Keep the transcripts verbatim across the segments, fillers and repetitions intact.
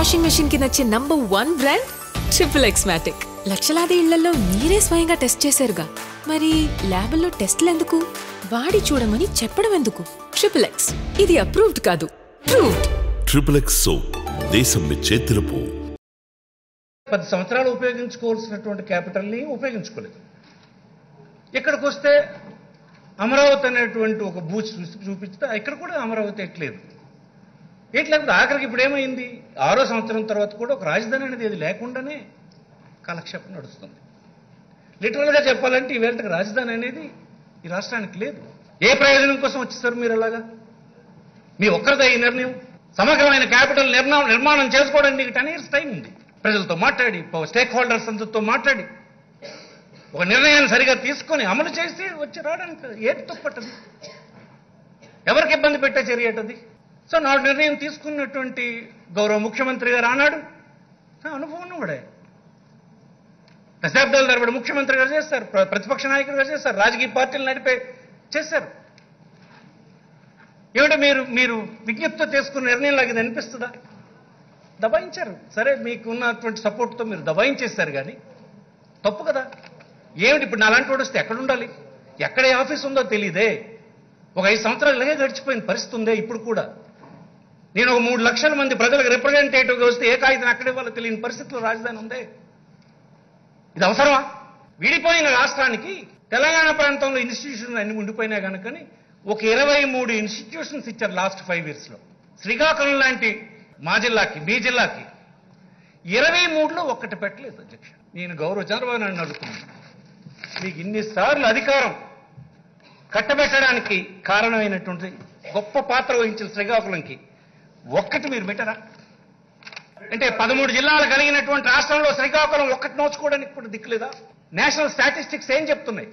Washing machine కి నచ్చే number one brand triple X matic. లక్షలాది ఇళ్లలో మీరే స్వయంగా టెస్ట్ చేశారుగా, మరి ల్యాబ్లో టెస్ట్లు ఎందుకు? వాడి చూడమని చెప్పడం ఎందుకు? ట్రిపుల్ ఎక్స్ ఇది అప్రూవ్డ్ కాదు, ప్రూవ్డ్. ట్రిపుల్ ఎక్స్ సోప్, దేశం మెచ్చే తెలుపు. పది సంవత్సరాలు ఉపయోగించుకోవాల్సినటువంటి క్యాపిటల్ని ఉపయోగించుకోలేదు. ఇక్కడికి వస్తే అమరావతి అనేటువంటి ఒక బూచ్ చూపిస్తే ఇక్కడ కూడా అమరావతి ఎట్లేదు. ఎట్లేకపోతే ఆఖరికి ఇప్పుడు ఏమైంది? ఆరో సంవత్సరం తర్వాత కూడా ఒక రాజధాని అనేది ఏది లేకుండానే కాలక్షేపం నడుస్తుంది. లిటరల్గా చెప్పాలంటే ఈవేళకి రాజధాని అనేది ఈ రాష్ట్రానికి లేదు. ఏ ప్రయోజనం కోసం వచ్చేస్తారు మీరు అలాగా? మీ ఒక్కరిదే ఈ నిర్ణయం. సమగ్రమైన క్యాపిటల్ నిర్మాణం నిర్మాణం చేసుకోవడానికి టెన్ ఇయర్స్ టైం ఉంది. ప్రజలతో మాట్లాడి, స్టేక్ హోల్డర్స్ అందరితో మాట్లాడి ఒక నిర్ణయాన్ని సరిగా తీసుకొని అమలు చేసి వచ్చి రావడానికి ఏది తప్పట్టదు, ఎవరికి ఇబ్బంది పెట్టే చర్య అది. సో నా నిర్ణయం తీసుకున్నటువంటి గౌరవ ముఖ్యమంత్రి గారు ఆనాడు అనుభవం ఉన్నవాడే. దశాబ్దాల తరబడి ముఖ్యమంత్రి గారు చేస్తారు, ప్రతిపక్ష నాయకులు గారు చేస్తారు, రాజకీయ పార్టీలు నడిపే చేశారు. ఏమిటో మీరు మీరు విజ్ఞప్తితో తీసుకున్న నిర్ణయం లాగా ఇది అనిపిస్తుందా? దబాయించారు. సరే, మీకు ఉన్నటువంటి సపోర్ట్తో మీరు దబాయించేస్తారు, కానీ తప్పు కదా. ఏమిటి ఇప్పుడు నాలాంటి వాడు వస్తే ఎక్కడ ఉండాలి? ఎక్కడ ఆఫీస్ ఉందో తెలియదే. ఒక ఐదు సంవత్సరాలు ఇలాగే గడిచిపోయిన పరిస్థితి ఉందే. ఇప్పుడు కూడా నేను ఒక మూడు లక్షల మంది ప్రజలకు రిప్రజెంటేటివ్గా వస్తే ఏ కాగితం అక్కడే వాళ్ళ తెలియని పరిస్థితిలో రాజధాని ఉందే. ఇది అవసరమా? విడిపోయిన రాష్ట్రానికి తెలంగాణ ప్రాంతంలో ఇన్స్టిట్యూషన్లు అన్ని ఉండిపోయినా కనుకని ఒక ఇరవై మూడు ఇన్స్టిట్యూషన్స్ ఇచ్చారు లాస్ట్ ఫైవ్ ఇయర్స్లో. శ్రీకాకుళం లాంటి మా జిల్లాకి, మీ జిల్లాకి ఇరవై మూడులో ఒక్కటి పెట్టలేదు అధ్యక్ష. నేను గౌరవ చంద్రబాబు నాయుడు అడుగుతున్నాను, మీకు ఇన్నిసార్లు అధికారం కట్టబెట్టడానికి కారణమైనటువంటి గొప్ప పాత్ర వహించిన శ్రీకాకుళంకి ఒక్కటి మీరు పెట్టరా? అంటే పదమూడు జిల్లాలు కలిగినటువంటి రాష్ట్రంలో శ్రీకాకుళం ఒక్కటి నోచుకోవడానికి కూడా దిక్కులేదా? నేషనల్ స్టాటిస్టిక్స్ ఏం చెప్తున్నాయి?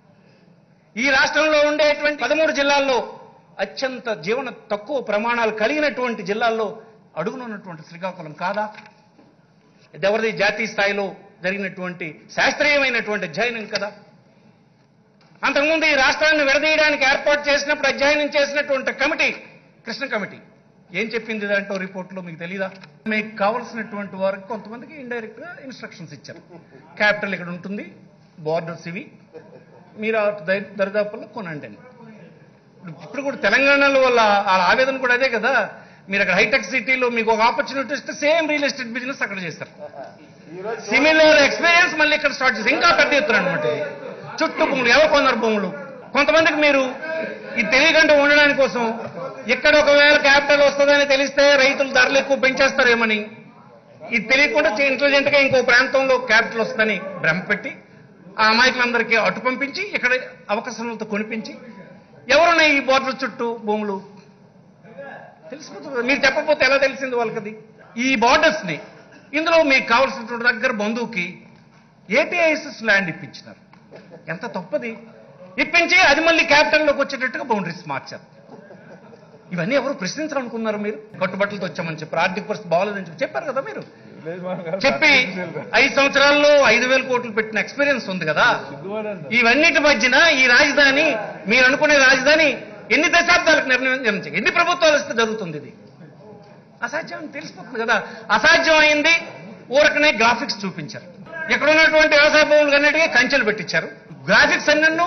ఈ రాష్ట్రంలో ఉండేటువంటి పదమూడు జిల్లాల్లో అత్యంత జీవన తక్కువ ప్రమాణాలు కలిగినటువంటి జిల్లాల్లో అడుగునున్నటువంటి శ్రీకాకుళం కాదా? ఇది ఎవరిది? జాతీయ స్థాయిలో జరిగినటువంటి శాస్త్రీయమైనటువంటి అధ్యయనం కదా. అంతకుముందు ఈ రాష్ట్రాన్ని విడదీయడానికి ఏర్పాటు చేసినప్పుడు అధ్యయనం చేసినటువంటి కమిటీ, కృష్ణ కమిటీ, ఏం చెప్పింది దాంట్లో రిపోర్ట్లో మీకు తెలీదా? మీకు కావాల్సినటువంటి వారికి కొంతమందికి ఇండైరెక్ట్ గా ఇన్స్ట్రక్షన్స్ ఇచ్చారు. క్యాపిటల్ ఇక్కడ ఉంటుంది, బార్డర్స్ ఇవి, మీరు దరిదాపుల్లో కొనండి. ఇప్పుడు కూడా తెలంగాణలో వాళ్ళ వాళ్ళ ఆవేదన కూడా అదే కదా. మీరు అక్కడ హైటెక్ సిటీలో మీకు ఒక ఆపర్చునిటీ ఇస్తే సేమ్ రియల్ ఎస్టేట్ బిజినెస్ అక్కడ చేస్తారు. సిమిలర్ ఎక్స్పీరియన్స్ మళ్ళీ ఇక్కడ స్టార్ట్ చేస్తారు. ఇంకా పెద్ద ఎత్తున అనమాట. చుట్టూ భూములు, ఎవరు కొన్నారు భూములు. కొంతమందికి మీరు ఇది తెలియకుండా ఉండడానికి కోసం ఇక్కడ ఒకవేళ క్యాపిటల్ వస్తుందని తెలిస్తే రైతులు ధరలు ఎక్కువ పెంచేస్తారేమని, ఇది తెలియకుండా ఇంటెలిజెంట్ గా ఇంకో ప్రాంతంలో క్యాపిటల్ వస్తుందని భ్రమ పెట్టి ఆ అమాయకులందరికీ అటు పంపించి ఇక్కడ అవకాశాలతో కొనిపించి ఎవరున్నాయి ఈ బోర్డర్ చుట్టూ భూములు తెలిసిపోతుంది. మీరు చెప్పకపోతే ఎలా తెలిసింది వాళ్ళకి? ఈ బార్డర్స్ ని ఇందులో మీకు కావాల్సినటువంటి దగ్గర బంధువుకి ఏపీఐఎస్ఎస్ ల్యాండ్ ఇప్పించినారు. ఎంత తప్పది! ఇప్పించి అది మళ్ళీ క్యాపిటల్లోకి వచ్చేటట్టుగా బౌండరీస్ మార్చారు. ఇవన్నీ ఎవరు ప్రశ్నించాలనుకున్నారు? మీరు కట్టుబట్టలతో వచ్చామని చెప్పారు, ఆర్థిక పరిస్థితి బాగోలేదని చెప్పి చెప్పారు కదా. మీరు చెప్పి ఐదు సంవత్సరాల్లో ఐదు వేల కోట్లు పెట్టిన ఎక్స్పీరియన్స్ ఉంది కదా. ఇవన్నిటి మధ్యన ఈ రాజధాని, మీరు అనుకునే రాజధాని ఎన్ని దశాబ్దాలకు నిర్ణయం, ఎన్ని ప్రభుత్వాలు వస్తే జరుగుతుంది? ఇది అసాధ్యం అని తెలిసిపోతుంది కదా. అసాధ్యం అయింది ఊరకనే గ్రాఫిక్స్ చూపించారు. ఇక్కడ ఉన్నటువంటి వ్యవసాయ భూములు అన్నిటికీ కంచెలు పెట్టించారు. గ్రాఫిక్స్ అన్నన్ను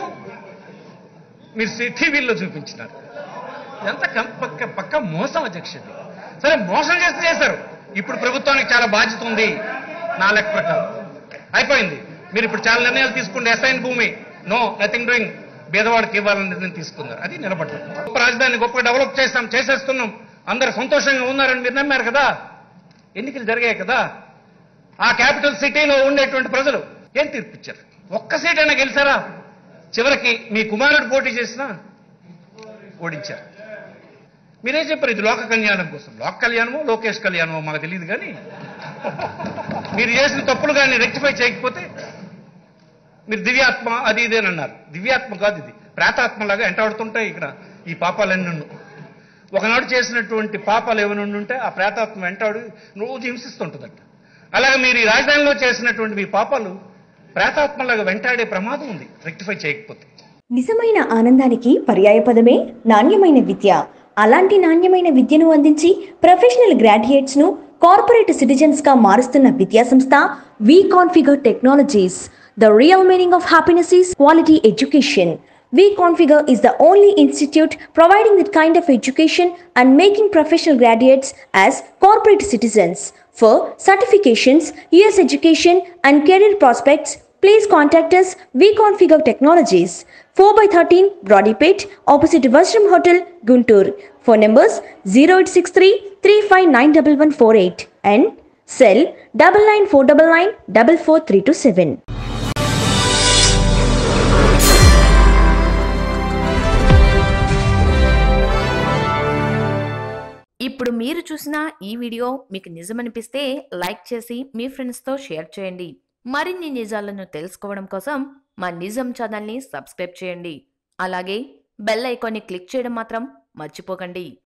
మీరు టీవీల్లో చూపించినారు. ఎంత పక్క పక్క మోసం అధ్యక్షుడి. సరే, మోసం చేస్తే చేశారు. ఇప్పుడు ప్రభుత్వానికి చాలా బాధ్యత ఉంది నా లెక్క ప్రకారం. అయిపోయింది. మీరు ఇప్పుడు చాలా నిర్ణయాలు తీసుకుంటే అసైన్ భూమి నో నథింగ్ డూయింగ్ పేదవాడికి ఇవ్వాలని నిర్ణయం తీసుకున్నారు. అది నిలబడలేదు. గొప్ప రాజధాని గొప్పగా డెవలప్ చేస్తాం, చేసేస్తున్నాం, అందరు సంతోషంగా ఉన్నారని మీరు నమ్మారు కదా. ఎన్నికలు జరిగాయి కదా. ఆ క్యాపిటల్ సిటీలో ఉండేటువంటి ప్రజలు ఏం తీర్పిచ్చారు? ఒక్క సీట్ అయినా గెలిచారా? చివరికి మీ కుమారుడు పోటీ చేసినా ఓడించారు. మీరేం చెప్పారు? ఇది లోక కళ్యాణం కోసం. లోక కళ్యాణమో లోకేష్ కళ్యాణమో మాకు తెలియదు, కానీ మీరు చేసిన తప్పులు కానీ రెక్టిఫై చేయకపోతే మీరు దివ్యాత్మ అది ఇదేనన్నారు. దివ్యాత్మ కాదు, ఇది ప్రేతాత్మలాగా ఎంటాడుతుంటాయి ఇక్కడ ఈ పాపాలన్నీ. ఒకనాడు చేసినటువంటి పాపాలు ఏమైనా ఉంటే ఆ ప్రేతాత్మ వెంటాడు రోజు హింసిస్తుంటుందట. అలాగే మీరు ఈ రాజధానిలో చేసినటువంటి మీ పాపాలు ప్రేతాత్మలాగా వెంటాడే ప్రమాదం ఉంది రెక్టిఫై చేయకపోతే. నిజమైన ఆనందానికి పర్యాయపదమే నాణ్యమైన విద్య. అలాంటి నాణ్యమైన విద్యను అందించి ప్రొఫెషనల్ గ్రాడ్యుయేట్స్ను కార్పొరేట్ సిటిజన్స్ గా మారుస్తున్న విద్యాసంస్థ V Configure technologies. The real meaning of happiness is quality education. V Configure is the only institute providing that kind of education and making professional graduates as corporate citizens. For certifications, U S education and career prospects, please contact us V Configure Technologies, four by thirteen Broadipet, opposite Vashram Hotel, Guntur. Phone numbers zero eight six three, three five nine one one four eight and cell nine nine four nine nine four four three two seven. ఇప్పుడు మీరు చూసిన ఈ video మీకు నిజమనిపిస్తే like చేసి మీ ఫ్రెండ్స్తో share చేయండి. మరిన్ని నిజాలను తెలుసుకోవడం కోసం మా నిజం ఛానల్ని సబ్స్క్రైబ్ చేయండి. అలాగే బెల్ ఐకాన్ని క్లిక్ చేయడం మాత్రం మర్చిపోకండి.